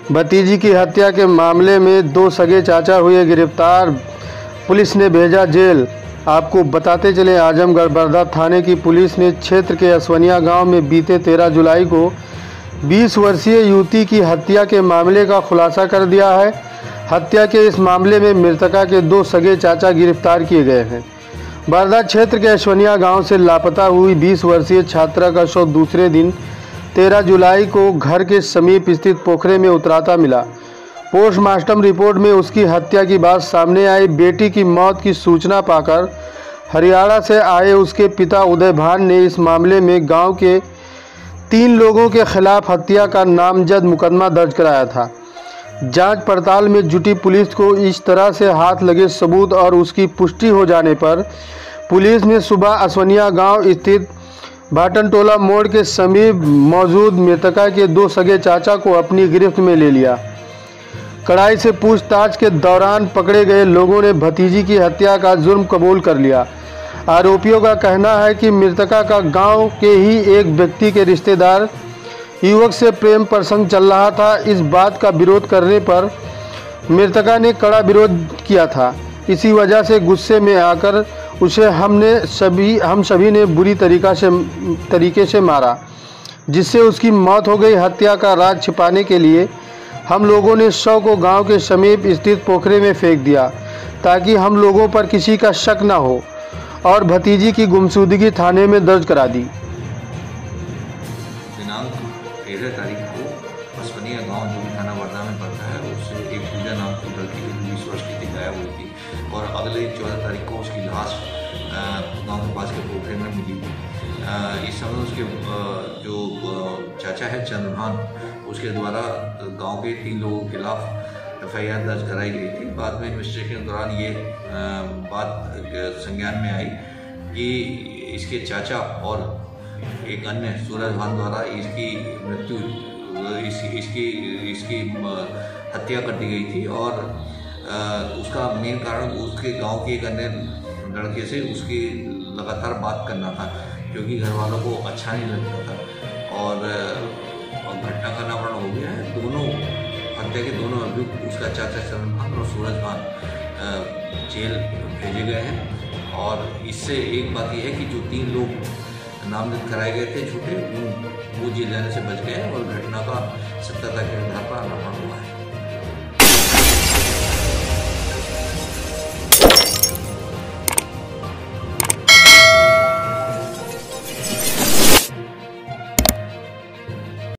भतीजी की हत्या के मामले में 2 सगे चाचा हुए गिरफ्तार, पुलिस ने भेजा जेल। आपको बताते चले, आजमगढ़ बरधा थाने की पुलिस ने क्षेत्र के असवनिया गांव में बीते 13 जुलाई को 20 वर्षीय युवती की हत्या के मामले का खुलासा कर दिया है। हत्या के इस मामले में मृतका के 2 सगे चाचा गिरफ्तार किए गए हैं। बरधा क्षेत्र के असवनिया गांव से लापता हुई 20 वर्षीय छात्रा का शव दूसरे दिन 13 जुलाई को घर के समीप स्थित पोखरे में उतराता मिला। पोस्टमार्टम रिपोर्ट में उसकी हत्या की बात सामने आई। बेटी की मौत की सूचना पाकर हरियाणा से आए उसके पिता उदय भान ने इस मामले में गांव के 3 लोगों के खिलाफ हत्या का नामजद मुकदमा दर्ज कराया था। जांच पड़ताल में जुटी पुलिस को इस तरह से हाथ लगे सबूत और उसकी पुष्टि हो जाने पर पुलिस ने सुबह असवनिया गांव स्थित भाटनटोला मोड़ के समीप मौजूद मृतका के 2 सगे चाचा को अपनी गिरफ्त में ले लिया। कड़ाई से पूछताछ के दौरान पकड़े गए लोगों ने भतीजी की हत्या का जुर्म कबूल कर लिया। आरोपियों का कहना है कि मृतका का गांव के ही एक व्यक्ति के रिश्तेदार युवक से प्रेम प्रसंग चल रहा था। इस बात का विरोध करने पर मृतका ने कड़ा विरोध किया था। इसी वजह से गुस्से में आकर उसे हम सभी ने बुरी तरीके से मारा, जिससे उसकी मौत हो गई। हत्या का राज छिपाने के लिए हम लोगों ने शव को गांव के समीप स्थित पोखरे में फेंक दिया ताकि हम लोगों पर किसी का शक न हो, और भतीजी की गुमशुदगी थाने में दर्ज करा दी। दिनांक 13 तारीख को असवनिया गांव जो कि थाना बरधा में पड़ता है, उससे एक पूजा नाम की लड़की जो 20 वर्ष की थी गायब हुई थी, और अगले 14 तारीख को उसकी लाश गांव के पास के पोखरे में मिली थी। इस समय उसके जो चाचा है चंद्रभान, उसके द्वारा गांव के 3 लोगों के खिलाफ FIR दर्ज कराई गई थी। बाद में इन्वेस्टिगेशन के दौरान ये बात संज्ञान में आई कि इसके चाचा और एक अन्य सूरज भान द्वारा इसकी मृत्यु इसकी हत्या कर दी गई थी, और उसका मेन कारण उसके गांव के एक अन्य लड़के से उसकी लगातार बात करना था, जो कि घर वालों को अच्छा नहीं लगता था, और घटना का अनावरण हो गया है। दोनों हत्या के दोनों अभियुक्त, उसका चाचा चरण भान और सूरज भान, जेल भेजे गए हैं। और इससे एक बात यह है कि जो 3 लोग नामजद कराए गए थे झूठे, वो जेल जाने से बच गए हैं और घटना का सत्यता के आधार पर अनावरण हुआ है।